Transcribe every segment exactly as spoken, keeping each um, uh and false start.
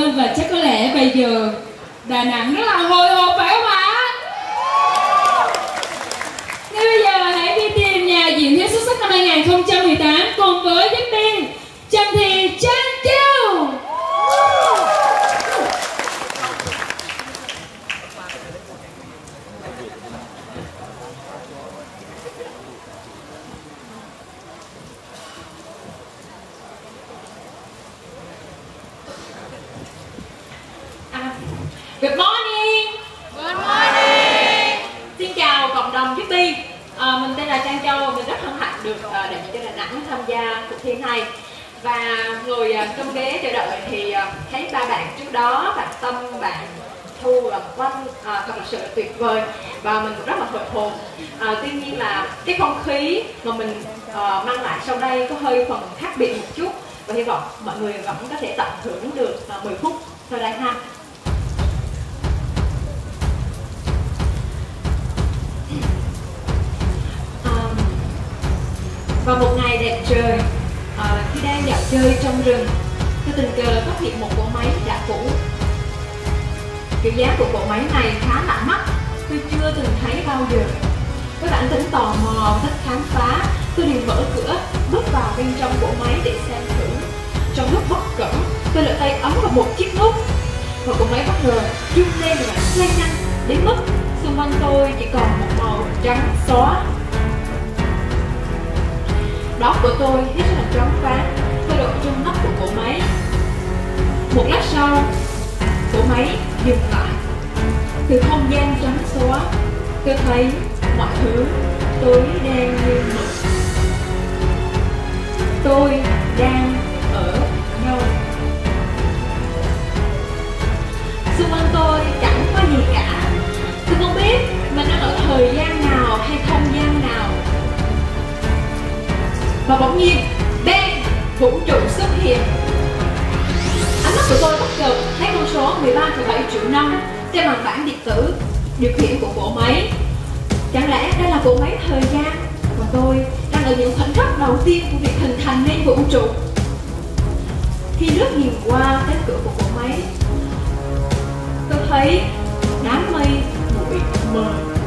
ơn. Và chắc có lẽ bây giờ Đà Nẵng rất là hồi hộp phải không ạ? Ngay bây giờ hãy đi tìm nhà diễn thuyết xuất sắc năm hai nghìn không trăm mười tám cùng với diễn viên Trần Thị Trang Châu. Good morning. Good morning. Xin chào cộng đồng Chiếc Bi. À, mình tên là Trang Châu, mình rất hân hạnh được uh, đại diện cho Đà Nẵng tham gia cuộc thi này. Và ngồi uh, trong ghế chờ đợi thì uh, thấy ba bạn trước đó, bạn Tâm, bạn Thu và Quanh uh, thật là sự tuyệt vời và mình cũng rất là hồi hộp. Uh, tuy nhiên là cái không khí mà mình uh, mang lại sau đây có hơi phần khác biệt một chút và hy vọng mọi người vẫn có thể tận hưởng được uh, mười phút sau đây ha. Vào một ngày đẹp trời, à, khi đang dạo chơi trong rừng, tôi tình cờ phát hiện một cỗ máy đã cũ. Kiểu dáng của cỗ máy này khá lạ mắt, tôi chưa từng thấy bao giờ. Với bản tính tò mò, thích khám phá, tôi liền mở cửa, bước vào bên trong cỗ máy để xem thử. Trong lúc bất cẩn, tôi lỡ tay ấn vào một chiếc nút và cỗ máy bất ngờ rung lên và xoay nhanh đến mức xung quanh tôi chỉ còn một màu trắng xóa. Đó của tôi hết sức là choáng váng, tôi đổ trong nắp của cỗ máy. Một lát sau, cỗ máy dừng lại. Từ không gian trắng xóa, tôi thấy mọi thứ tối đen như mực. Tôi đang ở đâu? Xung quanh tôi chẳng có gì cả. Tôi không biết mình đang ở thời gian nào hay không gian nào. Và bỗng nhiên, bang, vũ trụ xuất hiện. Ánh mắt của tôi bất ngờ thấy con số mười ba phẩy bảy triệu năm trên màn bảng điện tử điều khiển của cỗ máy. Chẳng lẽ đây là cỗ máy thời gian và tôi đang ở những khoảnh khắc đầu tiên của việc hình thành nên vũ trụ? Khi lướt nhìn qua cánh cửa của cỗ máy, tôi thấy đám mây bụi mờ.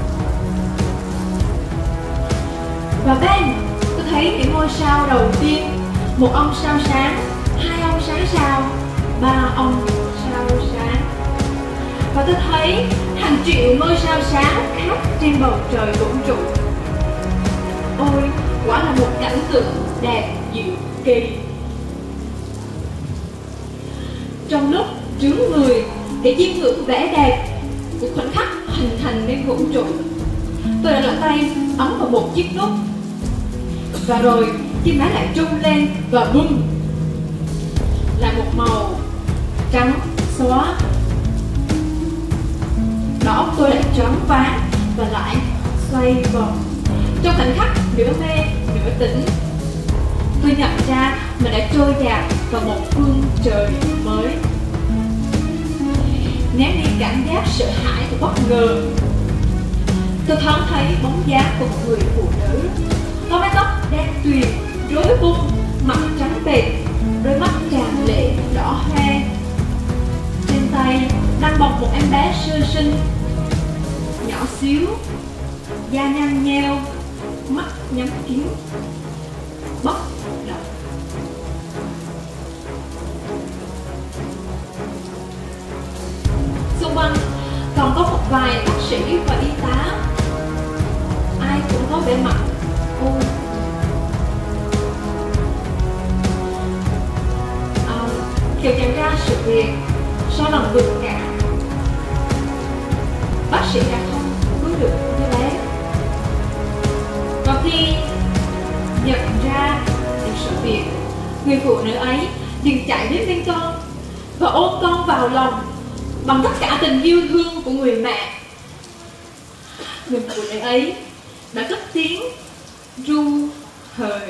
Và bang, thấy những ngôi sao đầu tiên, một ông sao sáng, hai ông sáng sao, ba ông sao sáng. Và tôi thấy hàng triệu ngôi sao sáng khác trên bầu trời vũ trụ. Ôi, quả là một cảnh tượng đẹp diệu kỳ. Trong lúc trướng người để chiêm ngưỡng vẻ đẹp của khoảnh khắc hình thành nên vũ trụ, tôi đã lỡ tay ấn vào một chiếc nút. Và rồi chiếc máy lại rung lên và bum, là một màu trắng xóa. Đó, tôi lại choáng váng và lại xoay vòng. Trong khoảnh khắc nửa mê nửa tỉnh, tôi nhận ra mình đã trôi dạt vào một phương trời mới. Ném đi cảm giác sợ hãi và bất ngờ, tôi thoáng thấy bóng dáng của một người phụ nữ có mái tóc đen tuyền, rối bung, mặt trắng bệch, đôi mắt tràn lệ đỏ hoe. Trên tay đang bồng một em bé sơ sinh, nhỏ xíu, da nhăn nheo, mắt nhắm kín, bất động. Xung quanh còn có một vài bác sĩ và y tá, ai cũng có vẻ mặt ôi à, kiểu nhận ra sự việc sau lần vượt ngã, bác sĩ đã không cứu được đứa bé. Và khi nhận ra được sự việc, người phụ nữ ấy liền chạy đến bên con và ôm con vào lòng bằng tất cả tình yêu thương của người mẹ. Người phụ nữ ấy đã cất tiếng ru hời.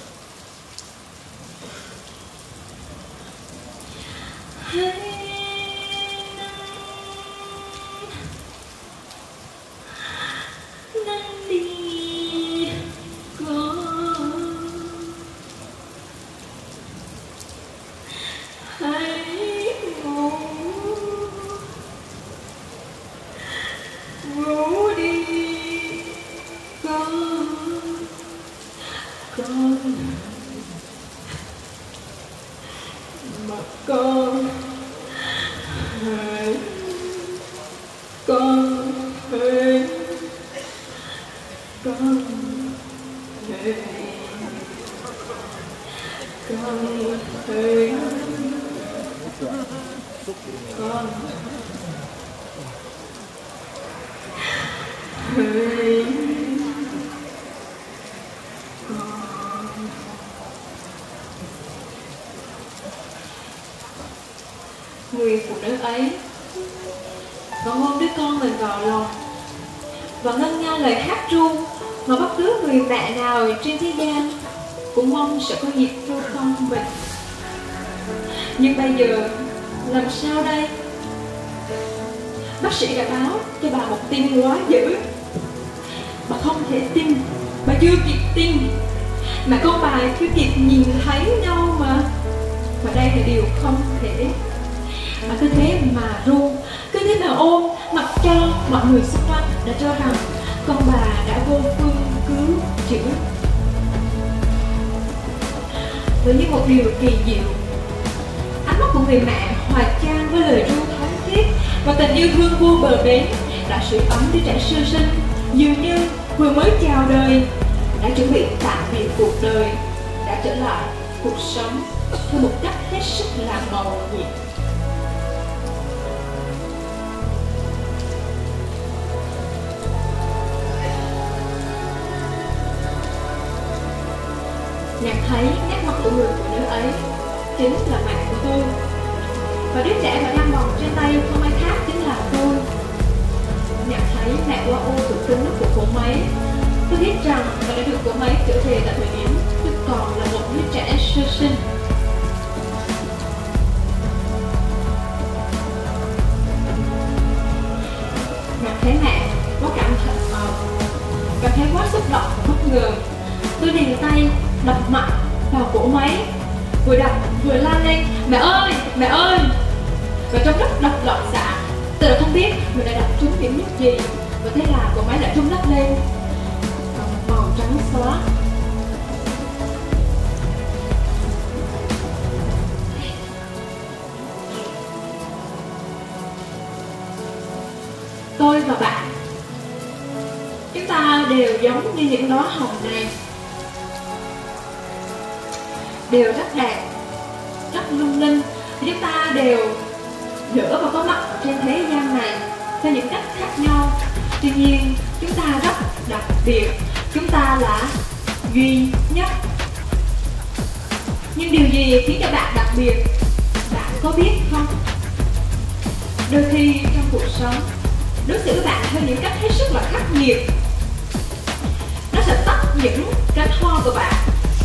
Nắng đi con, hãy ngủ Con ơi, người phụ nữ ấy còn ôm đứa con mình vào lòng và ngân nga lời hát ru mà bất cứ người mẹ nào trên thế gian cũng mong sẽ có dịp ru con mình. Nhưng bây giờ làm sao đây? Bác sĩ đã báo cho bà một tin quá dữ. Bà không thể tin, bà chưa kịp tin mà con bà chưa kịp nhìn thấy nhau mà. Và đây là điều không thể. Bà cứ thế mà ru, cứ thế mà ôm, mặc cho mọi người xung quanh đã cho rằng con bà đã vô phương cứu chữa. Với như một điều kỳ diệu, ánh mắt của người mẹ hòa chan với lời ru thánh khiết và tình yêu thương vô bờ bến đã sưởi ấm đứa trẻ sơ sinh dường như vừa mới chào đời, đã chuẩn bị tạm biệt cuộc đời, đã trở lại cuộc sống theo một cách hết sức là màu nhiệm. Nhận thấy nét mặt của người phụ nữ ấy chính là mẹ của tôi, và đứa trẻ mà đang bồng trên tay không ai khác chính là tôi. Nhận thấy mẹ qua ô tự tin của cô máy, tôi biết rằng tôi đã được cô máy trở về tại thời điểm tôi còn là một đứa trẻ sơ sinh. Nhận thấy mẹ có cảm thật uh, cảm thấy quá xúc động và bất ngờ, tôi liền tay đập mạnh vào cổ máy, vừa đập vừa la lên mẹ ơi, mẹ ơi. Và trong lúc đập loạn xạ, tôi đã không biết mình đã đập trúng điểm nhất gì, và thế là cổ máy lại rung lắc lên bằng một màu trắng xóa. Tôi và bạn, chúng ta đều giống như những đóa hồng này, đều rất đẹp, rất lung linh. Chúng ta đều lửa và có mặt ở trên thế gian này theo những cách khác nhau. Tuy nhiên chúng ta rất đặc biệt, chúng ta là duy nhất. Nhưng điều gì khiến cho bạn đặc biệt, bạn có biết không? Đôi khi trong cuộc sống, đối xử với bạn theo những cách hết sức là khắc nghiệt, nó sẽ tắt những cánh hoa của bạn.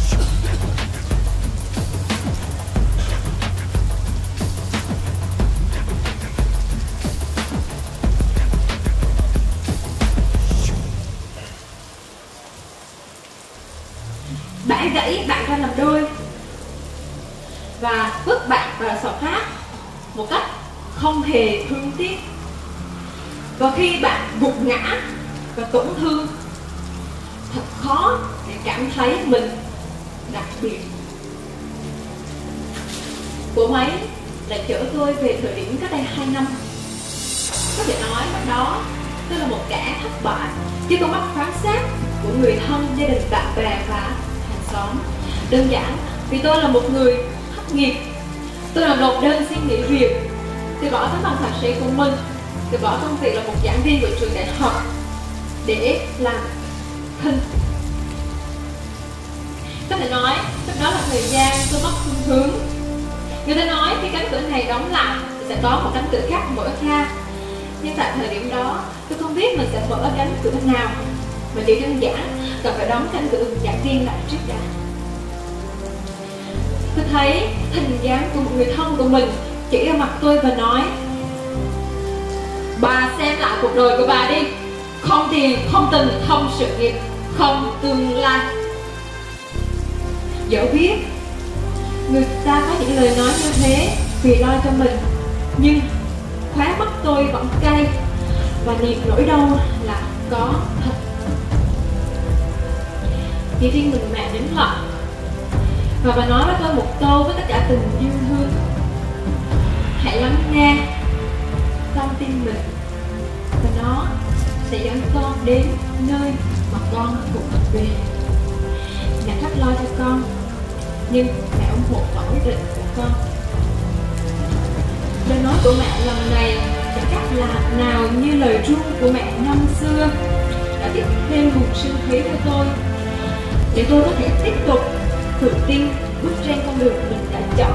Bẻ gãy bạn ra làm đôi và vứt bạn vào sọt rác một cách không hề thương tiếc. Và khi bạn gục ngã và tổn thương, thật khó để cảm thấy mình đặc biệt. Cô máy đã chở tôi về thời điểm cách đây hai năm. Có thể nói lúc đó tôi là một kẻ thất bại chứ con mắt phán xét của người thân, gia đình, bạn bè và hàng xóm. Đơn giản vì tôi là một người thất nghiệp. Tôi là nộp đơn xin nghỉ việc, từ bỏ tấm bằng thạc sĩ của mình, từ bỏ công việc là một giảng viên của trường đại học để làm hình. Có thể nói lúc đó là thời gian tôi mất phương hướng. Người ta nói khi cánh cửa này đóng lại thì sẽ có một cánh cửa khác mở ra. Nhưng tại thời điểm đó tôi không biết mình sẽ mở cánh cửa nào, mà chỉ đơn giản cần phải đóng cánh cửa giảng viên lại trước đã. Tôi thấy hình dáng của một người thân của mình chỉ vào mặt tôi và nói: bà xem lại cuộc đời của bà đi, không tiền, không tình, không sự nghiệp, không tương lai. Dẫu biết người ta có những lời nói như thế vì lo cho mình, nhưng khóe mắt tôi vẫn cay và niềm nỗi đau là có thật. Thì riêng mình mẹ đứng lại và bà nói với tôi một câu với tất cả tình yêu thương: hãy lắng nghe con tim mình và nó sẽ dẫn con đến nơi mà con cũng về. Mẹ rất lo cho con, nhưng mẹ ủng hộ mọi quyết định của con. Lời nói của mẹ lần này chẳng cách là nào như lời ru của mẹ năm xưa đã tiếp thêm nguồn sinh khí cho tôi, để tôi có thể tiếp tục tự tin bước trên con đường mình đã chọn.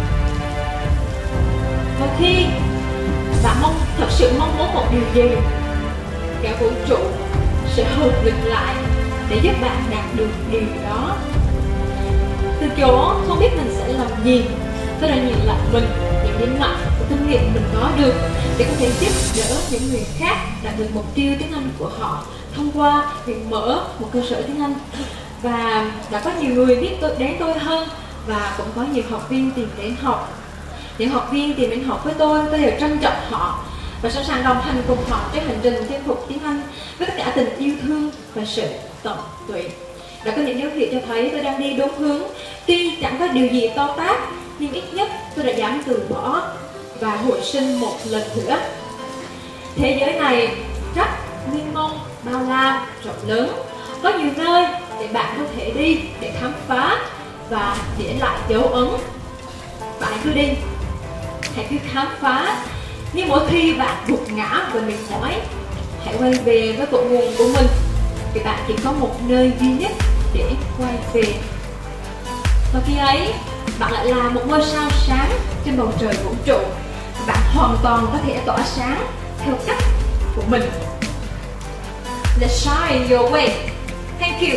Và khi bạn mong thật sự mong muốn một điều gì, cả vũ trụ sẽ hợp lực lại để giúp bạn đạt được điều đó. Từ chỗ không biết mình sẽ làm gì, tôi đã nhìn lại mình, những điểm mạnh và kinh nghiệm mình có được để có thể giúp đỡ những người khác đạt được mục tiêu tiếng Anh của họ thông qua việc mở một cơ sở tiếng Anh. Và đã có nhiều người biết tôi đến tôi hơn, và cũng có nhiều học viên tìm đến học. Những học viên tìm đến học với tôi, tôi đều trân trọng họ và sẵn sàng đồng hành cùng họ trên hành trình chinh phục tiếng Anh với tất cả tình yêu thương và sự tận tụy. Đã có những dấu hiệu cho thấy tôi đang đi đúng hướng. Tuy chẳng có điều gì to tát, nhưng ít nhất tôi đã dám từ bỏ và hồi sinh một lần nữa. Thế giới này rất mênh mông, bao la, rộng lớn, có nhiều nơi để bạn có thể đi để khám phá và để lại dấu ấn. Bạn cứ đi, hãy cứ khám phá. Nhưng mỗi khi bạn gục ngã và mệt mỏi, hãy quay về với cội nguồn của mình, vì bạn chỉ có một nơi duy nhất để quay về. Và khi ấy, bạn lại là một ngôi sao sáng trên bầu trời vũ trụ. Bạn hoàn toàn có thể tỏa sáng theo cách của mình. Let's shine your way. Thank you.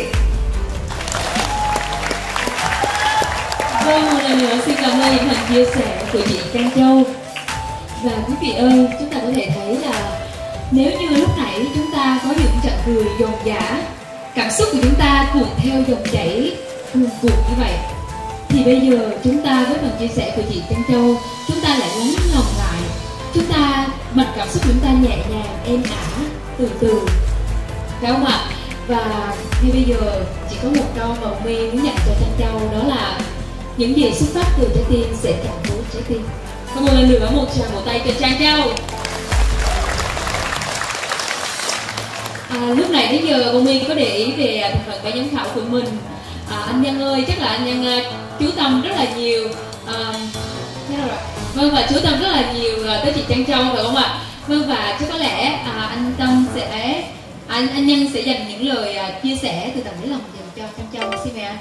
Vâng, một lần nữa xin cảm ơn những phần chia sẻ của chị Trang Châu. Và quý vị ơi, chúng ta có thể thấy là nếu như lúc nãy chúng ta có những trận cười dồn dã, cảm xúc của chúng ta cuộn theo dòng chảy cuồn cuộn như vậy, thì bây giờ chúng ta với phần chia sẻ của chị Trang Châu, chúng ta lại lắng lòng lại, chúng ta mặt cảm xúc chúng ta nhẹ nhàng, êm ả, từ từ, phải không ạ? Và ngay bây giờ chỉ có một câu mà My muốn dành cho Trang Châu, đó là những gì xuất phát từ trái tim sẽ chạm tới trái tim. Và một lần nữa một tràng vỗ tay cho Trang Châu. À, lúc này đến giờ cô My có để ý về thành phần ban giám khảo của mình. À, anh Nhân ơi, chắc là anh Nhân uh, chú tâm rất là nhiều. À, rồi. Vâng, và chú tâm rất là nhiều uh, tới chị Trang Châu, phải không ạ? Vâng, và chắc có lẽ à, anh Tâm sẽ anh anh Nhân sẽ dành những lời uh, chia sẻ từ tận đáy lòng dành cho Trang Châu. Xin mời anh.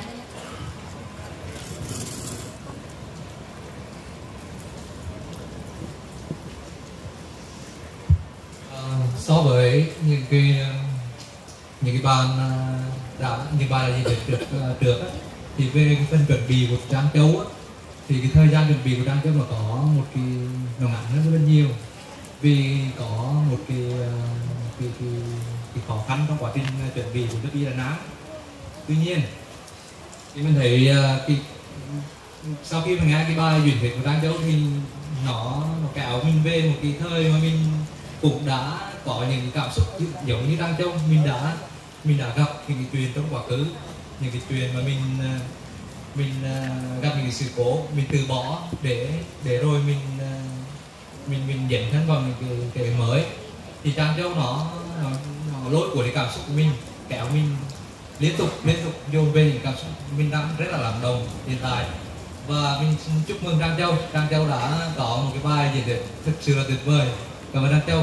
So với những cái những cái bạn đã những bạn đã gì được được thì về cái phần chuẩn bị của Trang Châu á, thì cái thời gian chuẩn bị của Trang Châu là có một cái nó ngắn hơn rất nhiều, vì có một cái cái, cái, cái khó khăn trong quá trình chuẩn bị của nước đi Đà Nẵng. Tuy nhiên thì mình thấy cái sau khi mình nghe cái bài duyệt thuyết của Trang Châu thì nó nó kéo mình về một cái thời mà mình cũng đã có những cảm xúc giống như Trang Châu. Mình đã mình đã gặp những cái chuyện trong quá khứ, những cái chuyện mà mình mình gặp những cái sự cố, mình từ bỏ để để rồi mình mình mình dẫn thân vào những cái, cái mới. Thì Trang Châu nó, nó, nó lôi cuốn cái cảm xúc của mình, kéo mình liên tục liên tục dồn về những cảm xúc mình đang rất là cảm động hiện tại. Và mình xin chúc mừng Trang Châu. Trang Châu đã có một cái bài diễn thuyết thực sự là tuyệt vời. Cảm ơn Trang Châu.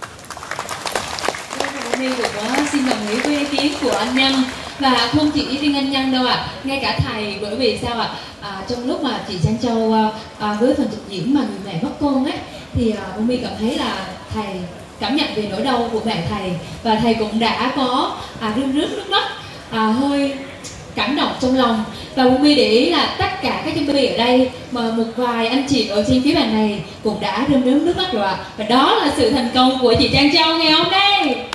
Mình cũng xin đồng ý với ý kiến của anh Nhân, và không chỉ riêng anh Nhân đâu ạ, à, ngay cả thầy. Bởi vì sao ạ? À? À, trong lúc mà chị Trang Châu à, với phần trực diễn mà người mẹ mất con ấy, thì à, My cảm thấy là thầy cảm nhận về nỗi đau của mẹ thầy, và thầy cũng đã có à, rưng rức nước mắt, à, hơi cảm động trong lòng. Và My để ý là tất cả các chúng tôi ở đây, mà một vài anh chị ở trên phía bàn này cũng đã rưng rức nước mắt rồi ạ. À. Và đó là sự thành công của chị Trang Châu ngày hôm nay.